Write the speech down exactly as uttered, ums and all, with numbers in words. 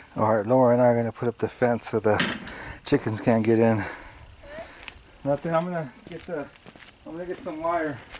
Alright, Laura and I are going to put up the fence so the chickens can't get in. Nothing, I'm going to get the, I'm going to get some wire.